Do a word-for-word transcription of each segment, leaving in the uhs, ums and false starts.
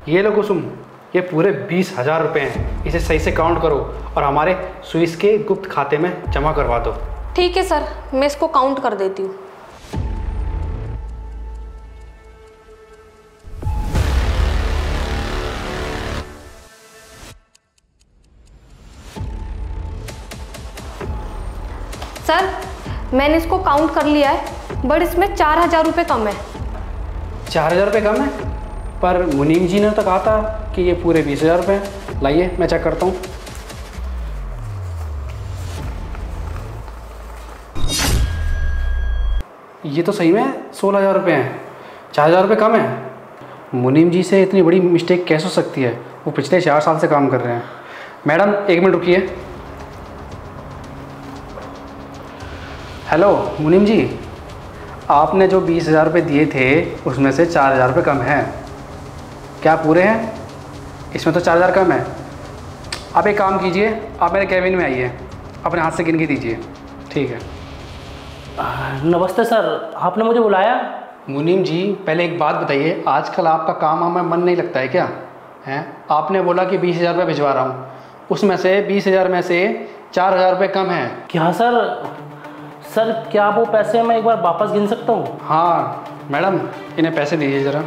ये लो कुसुम, ये पूरे बीस हजार रुपये हैं। इसे सही से काउंट करो और हमारे स्विस के गुप्त खाते में जमा करवा दो। ठीक है सर, मैं इसको काउंट कर देती हूँ। सर मैंने इसको काउंट कर लिया है, बट इसमें चार हजार रुपये कम है। चार हजार रुपये कम है? पर मुनीम जी ने तो कहा था कि ये पूरे बीस हजार रुपये हैं। लाइए मैं चेक करता हूँ। ये तो सही में सोलह हजार रुपये हैं, चार हजार रुपये कम है। मुनीम जी से इतनी बड़ी मिस्टेक कैसे हो सकती है? वो पिछले चार साल से काम कर रहे हैं। मैडम एक मिनट रुकिए। हेलो मुनीम जी, आपने जो बीस हज़ार रुपये दिए थे उसमें से चार हज़ार रुपये कम हैं। क्या पूरे हैं? इसमें तो चार हज़ार कम है। आप एक काम कीजिए, आप मेरे कैबिन में आइए, अपने हाथ से गिन के दीजिए। ठीक है। नमस्ते सर, आपने मुझे बुलाया? मुनीम जी पहले एक बात बताइए, आजकल आपका काम हमें मन नहीं लगता है क्या? हैं, आपने बोला कि बीस हज़ार रुपये भिजवा रहा हूँ, उसमें से बीस हज़ार में से चार हज़ार रुपये कम है। क्या सर? सर क्या वो पैसे मैं एक बार वापस गिन सकता हूँ? हाँ मैडम, इन्हें पैसे दीजिए ज़रा।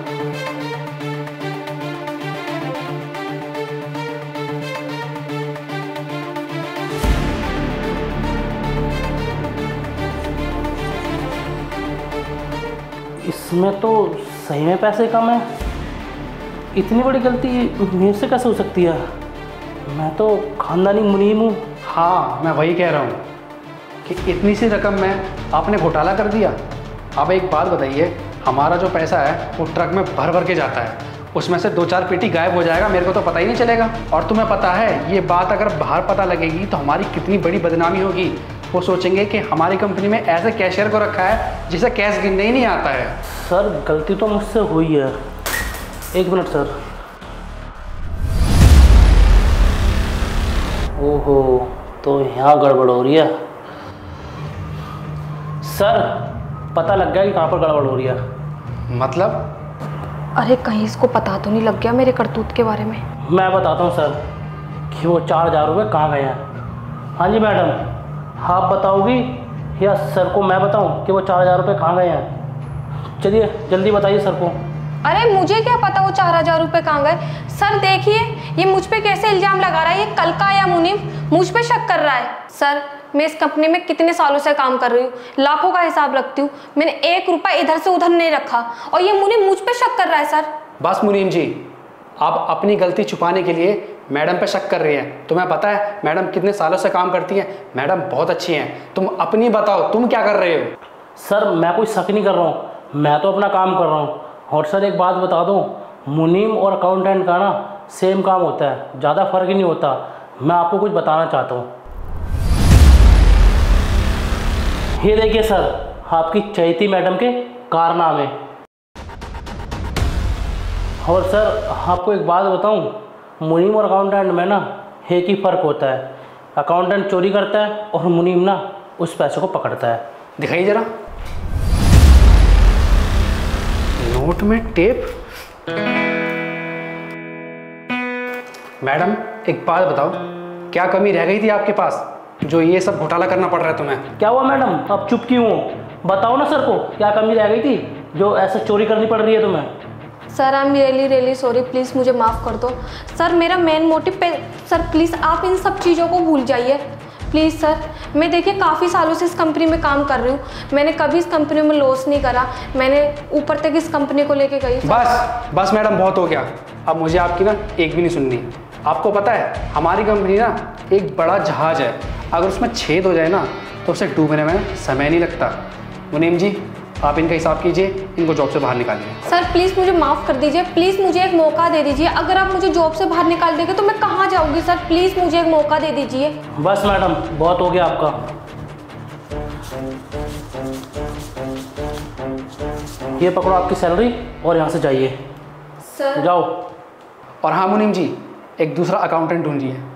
इसमें तो सही में पैसे कम है। इतनी बड़ी गलती मेरे से कैसे हो सकती है? मैं तो खानदानी मुनीम हूँ। हाँ मैं वही कह रहा हूँ कि इतनी सी रकम में आपने घोटाला कर दिया। अब एक बात बताइए, हमारा जो पैसा है वो ट्रक में भर भर के जाता है, उसमें से दो चार पेटी गायब हो जाएगा, मेरे को तो पता ही नहीं चलेगा। और तुम्हें पता है ये बात अगर बाहर पता लगेगी तो हमारी कितनी बड़ी बदनामी होगी। वो सोचेंगे कि हमारी कंपनी में ऐसे कैशियर को रखा है जिसे कैश गिनने ही नहीं आता है। सर गलती तो मुझसे हुई है। एक मिनट सर। ओहो, तो यहाँ गड़बड़ हो रही है। सर पता लग गया कि कहाँ पर गड़बड़ हो रही है। मतलब? अरे कहीं इसको पता तो नहीं लग गया मेरे करतूत के बारे में? मैं बताता हूँ सर कि वो चार हज़ार रुपये कहाँ गए हैं। हाँ जी मैडम, आप बताओगी या सर को मैं बताऊँ कि वो चार हज़ार रुपये कहाँ गए हैं? चलिए जल्दी बताइए सर को। अरे मुझे क्या पता वो चार हजार रुपये कहाँ गए। सर देखिए ये मुझ पे कैसे इल्जाम लगा रहा है। ये कल का या मुनीम मुझ पे शक कर रहा है। सर मैं इस कंपनी में कितने सालों से काम कर रही हूँ, लाखों का हिसाब रखती हूँ, मैंने एक रुपया इधर से उधर नहीं रखा और ये मुनीम मुझ पे शक कर रहा है। सर बस मुनीम जी, आप अपनी गलती छुपाने के लिए मैडम पे शक कर रही हैं। तुम्हें पता है मैडम कितने सालों से काम करती हैं? मैडम बहुत अच्छी हैं। तुम अपनी बताओ, तुम क्या कर रहे हो? सर मैं कोई शक नहीं कर रहा हूँ, मैं तो अपना काम कर रहा हूँ। और सर एक बात बता दूँ, मुनीम और अकाउंटेंट का ना सेम काम होता है, ज़्यादा फर्क ही नहीं होता। मैं आपको कुछ बताना चाहता हूँ। ये देखिए सर, आपकी चैती मैडम के कारनामे। और सर आपको एक बात बताऊँ, मुनीम और अकाउंटेंट में ना एक ही फ़र्क होता है। अकाउंटेंट चोरी करता है और मुनीम ना उस पैसे को पकड़ता है। दिखाइए जरा। नोट में टेप। मैडम एक बात बताओ, क्या कमी रह गई थी आपके पास जो ये सब घोटाला करना पड़ रहा है तुम्हें? क्या हुआ मैडम, अब चुप क्यों हो? बताओ ना सर को, क्या कमी रह गई थी जो ऐसे चोरी करनी पड़ रही है तुम्हें? Sir I am really really sorry, please मुझे माफ़ कर दो। सर मेरा मेन मोटिव पे सर प्लीज़ आप इन सब चीज़ों को भूल जाइए प्लीज़। सर मैं देखिए काफ़ी सालों से इस कंपनी में काम कर रही हूँ, मैंने कभी इस कंपनी में लॉस नहीं करा, मैंने ऊपर तक इस कंपनी को लेके गई। बस बस मैडम बहुत हो गया, अब मुझे आपकी ना एक भी नहीं सुननी। आपको पता है हमारी कंपनी ना एक बड़ा जहाज़ है, अगर उसमें छेद हो जाए ना तो उसे डूबने में समय नहीं लगता। मुनीम जी आप इनका हिसाब कीजिए, इनको जॉब से बाहर निकालिए। सर प्लीज़ मुझे माफ़ कर दीजिए, प्लीज़ मुझे एक मौका दे दीजिए। अगर आप मुझे जॉब से बाहर निकाल देंगे तो मैं कहाँ जाऊँगी? सर प्लीज़ मुझे एक मौका दे दीजिए। बस मैडम बहुत हो गया आपका। ये पकड़ो आपकी सैलरी और यहाँ से जाइए। सर जाओ। और हाँ मुनीम जी, एक दूसरा अकाउंटेंट ढूंढिए।